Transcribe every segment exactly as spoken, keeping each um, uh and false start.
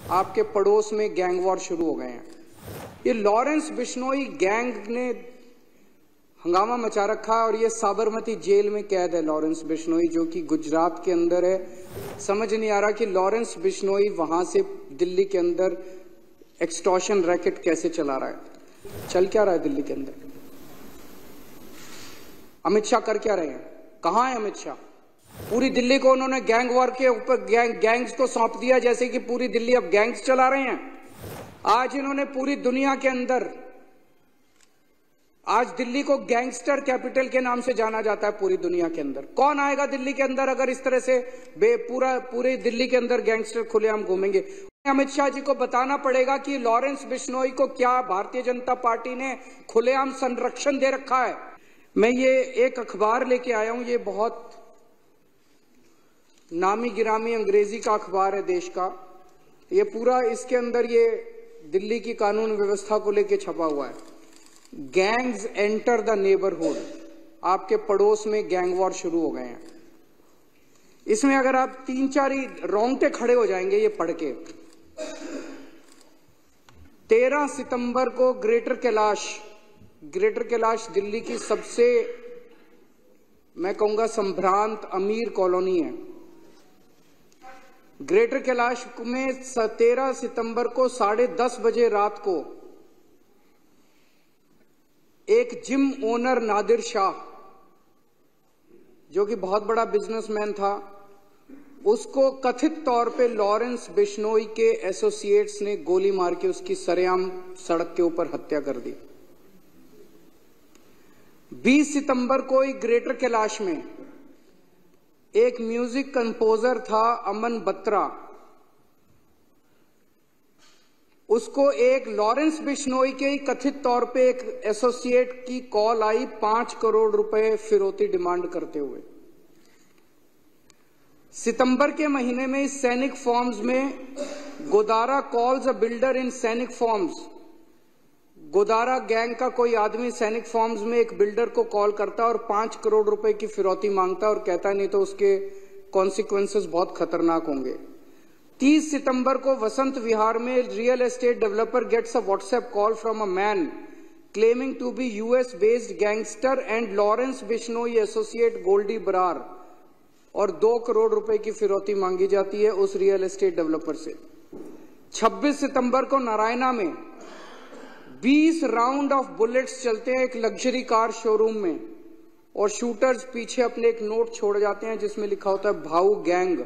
आपके पड़ोस में गैंग वॉर शुरू हो गए हैं। ये लॉरेंस बिश्नोई गैंग ने हंगामा मचा रखा है और ये साबरमती जेल में कैद है लॉरेंस बिश्नोई, जो कि गुजरात के अंदर है। समझ नहीं आ रहा कि लॉरेंस बिश्नोई वहां से दिल्ली के अंदर एक्सटॉर्शन रैकेट कैसे चला रहा है। चल क्या रहा है दिल्ली के अंदर? अमित शाह कर क्या रहे हैं? कहां है अमित शाह? पूरी दिल्ली को उन्होंने गैंग वॉर के ऊपर गैंग, गैंग्स को सौंप दिया, जैसे कि पूरी दिल्ली अब गैंग्स चला रहे हैं। आज इन्होंने पूरी दुनिया के अंदर, आज दिल्ली को गैंगस्टर कैपिटल के नाम से जाना जाता है पूरी दुनिया के अंदर। कौन आएगा दिल्ली के अंदर अगर इस तरह से बे पूरा पूरे दिल्ली के अंदर गैंगस्टर खुलेआम घूमेंगे? अमित शाह जी को बताना पड़ेगा कि लॉरेंस बिश्नोई को क्या भारतीय जनता पार्टी ने खुलेआम संरक्षण दे रखा है। मैं ये एक अखबार लेके आया हूं, ये बहुत नामी गिरामी अंग्रेजी का अखबार है देश का। ये पूरा इसके अंदर ये दिल्ली की कानून व्यवस्था को लेके छपा हुआ है। गैंग्स एंटर द नेबरहुड, आपके पड़ोस में गैंग वॉर शुरू हो गए हैं। इसमें अगर आप तीन चार ही रोंगटे खड़े हो जाएंगे ये पढ़ के। तेरह सितंबर को ग्रेटर कैलाश, ग्रेटर कैलाश दिल्ली की सबसे, मैं कहूंगा, संभ्रांत अमीर कॉलोनी है। ग्रेटर कैलाश में तेरह सितंबर को साढ़े दस बजे रात को एक जिम ओनर नादिर शाह, जो कि बहुत बड़ा बिजनेसमैन था, उसको कथित तौर पे लॉरेंस बिश्नोई के एसोसिएट्स ने गोली मार के उसकी सरेआम सड़क के ऊपर हत्या कर दी। बीस सितंबर को ही ग्रेटर कैलाश में एक म्यूजिक कंपोजर था अमन बत्रा, उसको एक लॉरेंस बिश्नोई के ही कथित तौर पे एक एसोसिएट की कॉल आई पांच करोड़ रुपए फिरौती डिमांड करते हुए। सितंबर के महीने में इस सैनिक फॉर्म्स में Godara calls a builder in Sainik farms, Godara gang का कोई आदमी सैनिक फॉर्म्स में एक बिल्डर को कॉल करता है और पांच करोड़ रुपए की फिरौती मांगता है और कहता है नहीं तो उसके कॉन्सिक्वेंसेस बहुत खतरनाक होंगे। तीस सितंबर को वसंत विहार में real estate developer gets a WhatsApp call from a man claiming to be US based gangster and Lawrence Bishnoi associate Goldy Brar, और दो करोड़ रुपए की फिरौती मांगी जाती है उस रियल एस्टेट डेवलपर से। छब्बीस सितंबर को नारायणा में बीस राउंड ऑफ बुलेट्स चलते हैं एक लग्जरी कार शोरूम में, और शूटर्स पीछे अपने एक नोट छोड़ जाते हैं जिसमें लिखा होता है भाऊ गैंग।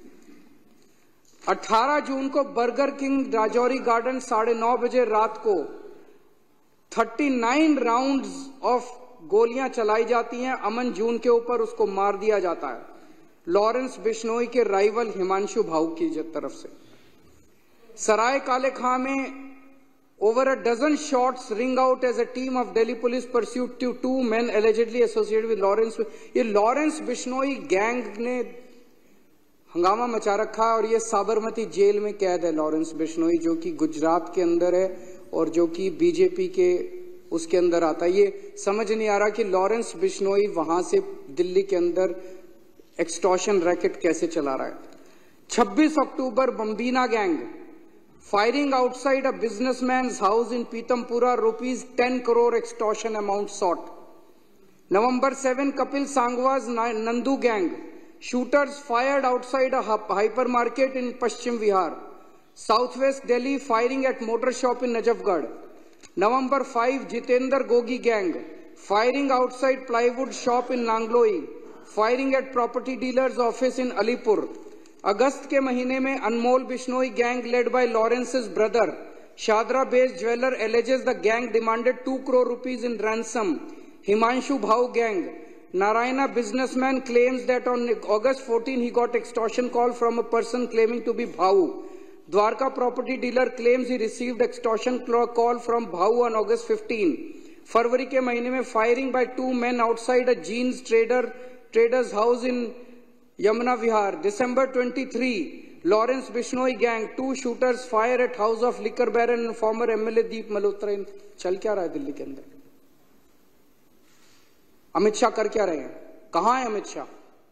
अठारह जून को बर्गर किंग राजौरी गार्डन साढ़े नौ बजे रात को उनतालीस राउंड्स ऑफ गोलियां चलाई जाती हैं अमन जून के ऊपर, उसको मार दिया जाता है लॉरेंस बिश्नोई के राइवल हिमांशु भाऊ की तरफ से। सराय काले खां में over a dozen shots ring out as a team of Delhi police pursued to two men allegedly associated with Lawrence। ये लॉरेंस बिश्नोई गैंग ने हंगामा मचा रखा है और ये साबरमती जेल में कैद है लॉरेंस बिश्नोई, जो कि गुजरात के अंदर है और जो कि बीजेपी के उसके अंदर आता है। ये समझ नहीं आ रहा कि लॉरेंस बिश्नोई वहां से दिल्ली के अंदर एक्सटॉर्शन रैकेट कैसे चला रहा है। छब्बीस अक्टूबर Bambiha gang firing outside a businessman's house in Pitampura, rupees ten crore extortion amount sought. November seventh, Kapil Sangwa's Nandu gang, shooters fired outside a hypermarket in Paschim Vihar. Southwest Delhi, firing at motor shop in Najafgarh. November fifth, Jitendra Gogi gang, firing outside plywood shop in Nangloi, firing at property dealer's office in Alipur. अगस्त के महीने में Anmol Bishnoi gang led by Lawrence's brother Shahdara based jeweller alleges the gang demanded two crore rupees in ransom. Himanshu Bhau gang, Narayana businessman claims that on August fourteenth he got extortion call from a person claiming to be Bhau. Dwarka property dealer claims he received extortion call from Bhau on August fifteenth. फरवरी के महीने में firing by two men outside a jeans trader trader's house in Yamuna Vihar. December twenty-third, Lawrence Bishnoi gang, two shooters fire at house of liquor baron and former M L A Deep Malhotra. चल क्या रहा है दिल्ली के अंदर? अमित शाह कर क्या रहे हैं? कहां है अमित शाह?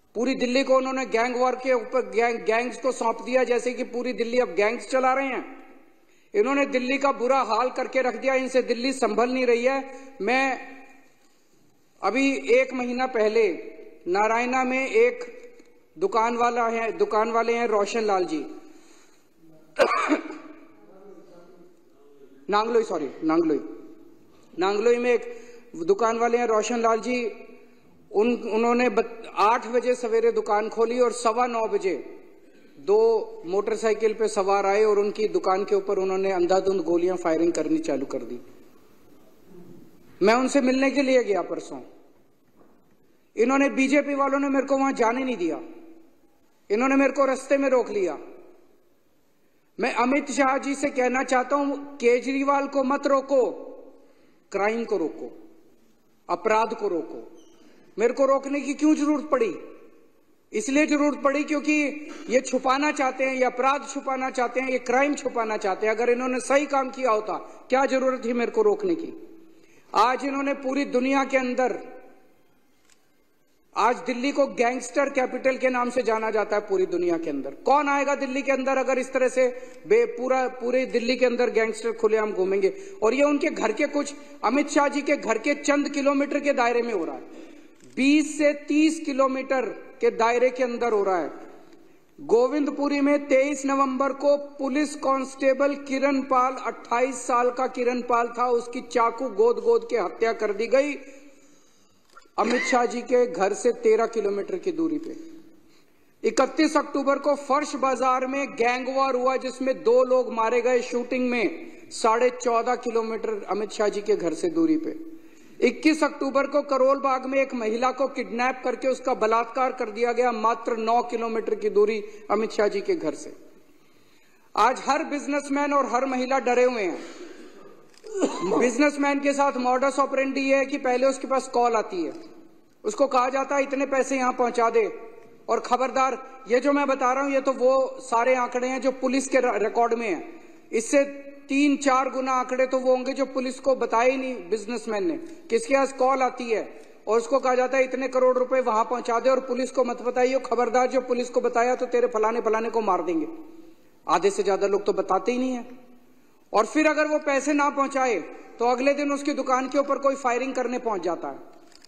पूरी दिल्ली को उन्होंने गैंग वॉर के ऊपर गैंग गैंग्स को सौंप दिया, जैसे कि पूरी दिल्ली अब गैंग्स चला रहे हैं। इन्होंने दिल्ली का बुरा हाल करके रख दिया, इनसे दिल्ली संभल नहीं रही है। मैं अभी एक महीना पहले नारायणा में एक दुकान वाला है दुकान वाले हैं रोशन लाल जी नांगलोई सॉरी नांगलोई नांगलोई में एक दुकान वाले हैं रोशन लाल जी। उन उन्होंने आठ बजे सवेरे दुकान खोली और सवा नौ बजे दो मोटरसाइकिल पे सवार आए और उनकी दुकान के ऊपर उन्होंने अंधाधुंध गोलियां फायरिंग करनी चालू कर दी। मैं उनसे मिलने के लिए गया परसों। इन्होंने बीजेपी वालों ने मेरे को वहां जाने नहीं दिया, इन्होंने मेरे को रास्ते में रोक लिया। मैं अमित शाह जी से कहना चाहता हूं, केजरीवाल को मत रोको, क्राइम को रोको, अपराध को रोको। मेरे को रोकने की क्यों जरूरत पड़ी? इसलिए जरूरत पड़ी क्योंकि ये छुपाना चाहते हैं, ये अपराध छुपाना चाहते हैं, ये क्राइम छुपाना चाहते हैं। अगर इन्होंने सही काम किया होता, क्या जरूरत थी मेरे को रोकने की? आज इन्होंने पूरी दुनिया के अंदर, आज दिल्ली को गैंगस्टर कैपिटल के नाम से जाना जाता है पूरी दुनिया के अंदर। कौन आएगा दिल्ली के अंदर अगर इस तरह से बे पूरा पूरे दिल्ली के अंदर गैंगस्टर खुलेआम घूमेंगे? और ये उनके घर के कुछ, अमित शाह जी के घर के चंद किलोमीटर के दायरे में हो रहा है, बीस से तीस किलोमीटर के दायरे के अंदर हो रहा है। गोविंदपुरी में तेईस नवंबर को पुलिस कांस्टेबल किरण पाल, अट्ठाईस साल का किरण पाल था, उसकी चाकू गोद गोद के हत्या कर दी गई अमित शाह जी के घर से तेरह किलोमीटर की दूरी पे। इकतीस अक्टूबर को फर्श बाजार में गैंग वॉर हुआ जिसमें दो लोग मारे गए शूटिंग में, साढ़े चौदह किलोमीटर अमित शाह जी के घर से दूरी पे। इक्कीस अक्टूबर को करोल बाग में एक महिला को किडनैप करके उसका बलात्कार कर दिया गया, मात्र नौ किलोमीटर की दूरी अमित शाह जी के घर से। आज हर बिजनेसमैन और हर महिला डरे हुए हैं। बिजनेसमैन के साथ मॉडस ऑपरेंडी है कि पहले उसके पास कॉल आती है, उसको कहा जाता है इतने पैसे यहां पहुंचा दे, और खबरदार, ये जो मैं बता रहा हूं ये तो वो सारे आंकड़े हैं जो पुलिस के रिकॉर्ड में है। इससे तीन चार गुना आंकड़े तो वो होंगे जो पुलिस को बताए ही नहीं बिजनेसमैन ने। किसके पास कॉल आती है और उसको कहा जाता है इतने करोड़ रुपए वहां पहुंचा दे और पुलिस को मत बताइए, खबरदार जो पुलिस को बताया तो तेरे फलाने फलाने को मार देंगे। आधे से ज्यादा लोग तो बताते ही नहीं है। और फिर अगर वो पैसे ना पहुंचाए तो अगले दिन उसकी दुकान के ऊपर कोई फायरिंग करने पहुंच जाता है।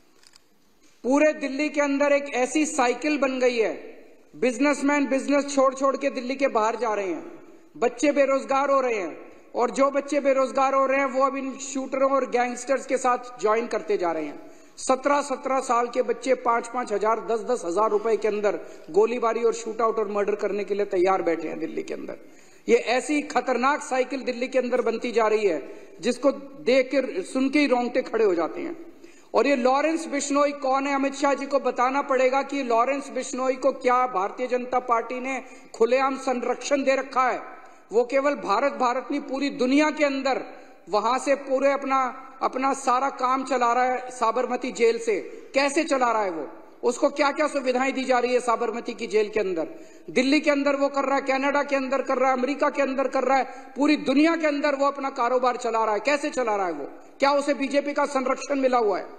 पूरे दिल्ली के अंदर एक ऐसी साइकिल बन गई है, बिजनेसमैन बिजनेस छोड़ छोड़ के दिल्ली के बाहर जा रहे हैं, बच्चे बेरोजगार हो रहे हैं, और जो बच्चे बेरोजगार हो रहे हैं वो अब इन शूटरों और गैंगस्टर्स के साथ ज्वाइन करते जा रहे हैं। सत्रह सत्रह साल के बच्चे पांच पांच हजार दस दस हजार रुपए के अंदर गोलीबारी और शूट आउट और मर्डर करने के लिए तैयार बैठे हैं दिल्ली के अंदर। ये ऐसी खतरनाक साइकिल दिल्ली के अंदर बनती जा रही है जिसको देख के सुन के ही रोंगटे खड़े हो जाते हैं। और ये लॉरेंस बिश्नोई कौन है? अमित शाह जी को बताना पड़ेगा कि लॉरेंस बिश्नोई को क्या भारतीय जनता पार्टी ने खुलेआम संरक्षण दे रखा है। वो केवल भारत भारत नहीं, पूरी दुनिया के अंदर वहां से पूरे अपना अपना सारा काम चला रहा है। साबरमती जेल से कैसे चला रहा है वो? उसको क्या क्या सुविधाएं दी जा रही है साबरमती की जेल के अंदर? दिल्ली के अंदर वो कर रहा है, कनाडा के अंदर कर रहा है, अमेरिका के अंदर कर रहा है, पूरी दुनिया के अंदर वो अपना कारोबार चला रहा है। कैसे चला रहा है वो? क्या उसे बीजेपी का संरक्षण मिला हुआ है?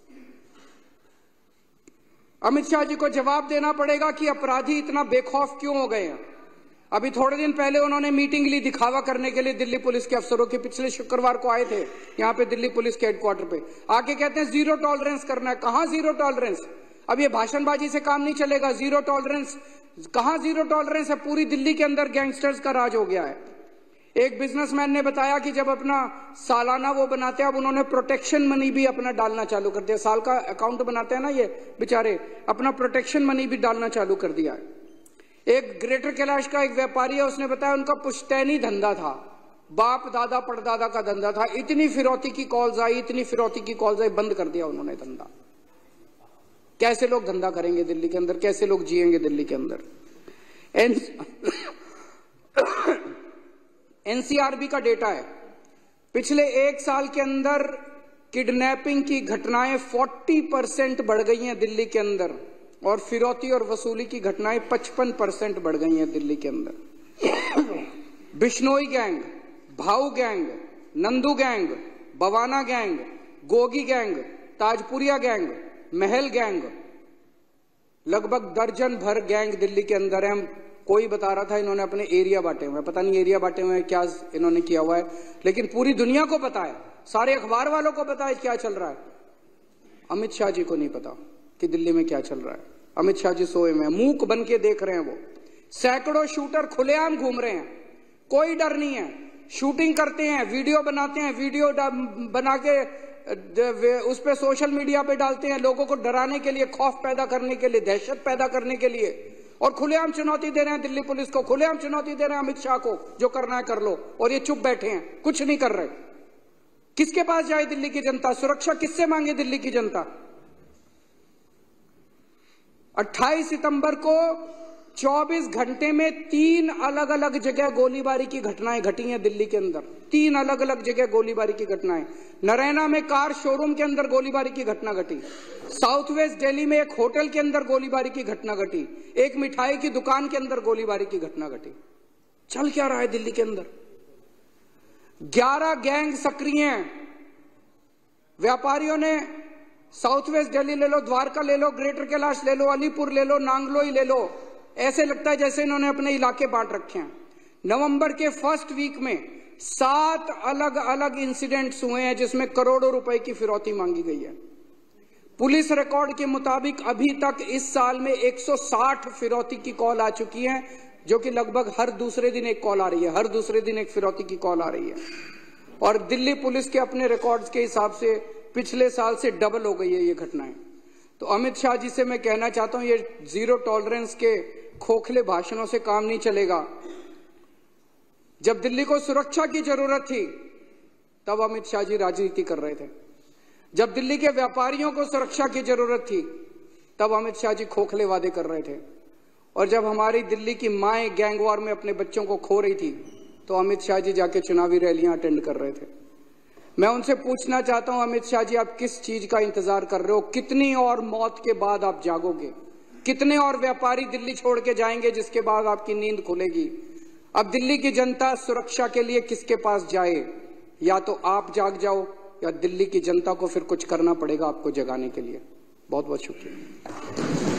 अमित शाह जी को जवाब देना पड़ेगा कि अपराधी इतना बेखौफ क्यों हो गए हैं। अभी थोड़े दिन पहले उन्होंने मीटिंग ली दिखावा करने के लिए दिल्ली पुलिस के अफसरों की। पिछले शुक्रवार को आए थे यहाँ पे दिल्ली पुलिस के हेडक्वार्टर पे, आके कहते हैं जीरो टॉलरेंस करना है। कहां जीरो टॉलरेंस? अब ये भाषणबाजी से काम नहीं चलेगा। जीरो टॉलरेंस कहां? जीरो टॉलरेंस है। पूरी दिल्ली के अंदर गैंगस्टर्स का राज हो गया है। एक बिजनेसमैन ने बताया कि जब अपना सालाना वो बनाते हैं, अब उन्होंने प्रोटेक्शन मनी भी अपना डालना चालू कर दिया। साल का अकाउंट बनाते हैं ना ये बेचारे, अपना प्रोटेक्शन मनी भी डालना चालू कर दिया है। एक ग्रेटर कैलाश का एक व्यापारी है, उसने बताया उनका पुश्तैनी धंधा था, बाप दादा परदादा का धंधा था। इतनी फिरौती की कॉल्स आई, इतनी फिरौती की कॉल्स आई, बंद कर दिया उन्होंने धंधा। कैसे लोग धंधा करेंगे दिल्ली के अंदर? कैसे लोग जिएंगे दिल्ली के अंदर? एनसीआरबी का डेटा है, पिछले एक साल के अंदर किडनैपिंग की घटनाएं चालीस परसेंट बढ़ गई हैं दिल्ली के अंदर, और फिरौती और वसूली की घटनाएं पचपन परसेंट बढ़ गई हैं दिल्ली के अंदर। Bishnoi gang, Bhau gang, Nandu gang, Bawana gang, Gogi gang, Tajpuriya gang, Mahal gang, लगभग दर्जन भर गैंग दिल्ली के अंदर है। हम कोई बता रहा था इन्होंने अपने एरिया बांटे हुए हैं, पता नहीं एरिया बांटे हुए हैं क्या इन्होंने किया हुआ है, लेकिन पूरी दुनिया को पता है, सारे अखबार वालों को पता है क्या चल रहा है। अमित शाह जी को नहीं पता कि दिल्ली में क्या चल रहा है। अमित शाह जी सोए में मूक बन के देख रहे हैं। वो सैकड़ों शूटर खुलेआम घूम रहे हैं, कोई डर नहीं है, शूटिंग करते हैं, वीडियो बनाते हैं, वीडियो बना के उस पे सोशल मीडिया पे डालते हैं, लोगों को डराने के लिए, खौफ पैदा करने के लिए, दहशत पैदा करने के लिए, और खुलेआम चुनौती दे रहे हैं दिल्ली पुलिस को, खुलेआम चुनौती दे रहे हैं अमित शाह को, जो करना है कर लो, और ये चुप बैठे हैं, कुछ नहीं कर रहे। किसके पास जाए दिल्ली की जनता? सुरक्षा किससे मांगे दिल्ली की जनता? अट्ठाईस सितंबर को चौबीस घंटे में तीन अलग अलग जगह गोलीबारी की घटनाएं घटी हैं दिल्ली के अंदर। तीन अलग अलग जगह गोलीबारी की घटनाएं। नरैना में कार शोरूम के अंदर गोलीबारी की घटना घटी। साउथ वेस्ट दिल्ली में एक होटल के अंदर गोलीबारी की घटना घटी। एक मिठाई की दुकान के अंदर गोलीबारी की घटना घटी। चल क्या रहा है दिल्ली के अंदर? ग्यारह गैंग सक्रिय हैं। व्यापारियों ने साउथ वेस्ट दिल्ली ले लो, द्वारका ले लो, ग्रेटर कैलाश ले लो, अलीपुर ले लो, नांगलोई ले लो, ऐसे लगता है जैसे इन्होंने अपने इलाके बांट रखे हैं। नवंबर के फर्स्ट वीक में सात अलग अलग इंसिडेंट्स हुए हैं जिसमें करोड़ों रुपए की फिरौती मांगी गई है। पुलिस रिकॉर्ड के मुताबिक अभी तक इस साल में एक सौ साठ फिरौती की कॉल आ चुकी है, जो कि लगभग हर दूसरे दिन एक कॉल आ रही है, हर दूसरे दिन एक फिरौती की कॉल आ रही है। और दिल्ली पुलिस के अपने रिकॉर्ड्स के हिसाब से पिछले साल से डबल हो गई है ये घटनाएं। तो अमित शाह जी से मैं कहना चाहता हूं, ये जीरो टॉलरेंस के खोखले भाषणों से काम नहीं चलेगा। जब दिल्ली को सुरक्षा की जरूरत थी तब अमित शाह जी राजनीति कर रहे थे। जब दिल्ली के व्यापारियों को सुरक्षा की जरूरत थी तब अमित शाह जी खोखले वादे कर रहे थे। और जब हमारी दिल्ली की माएं गैंगवार में अपने बच्चों को खो रही थी तो अमित शाह जी जाके चुनावी रैलियां अटेंड कर रहे थे। मैं उनसे पूछना चाहता हूं, अमित शाह जी आप किस चीज का इंतजार कर रहे हो? कितनी और मौत के बाद आप जागोगे? कितने और व्यापारी दिल्ली छोड़ के जाएंगे जिसके बाद आपकी नींद खुलेगी? अब दिल्ली की जनता सुरक्षा के लिए किसके पास जाए? या तो आप जाग जाओ या दिल्ली की जनता को फिर कुछ करना पड़ेगा आपको जगाने के लिए। बहुत बहुत शुक्रिया।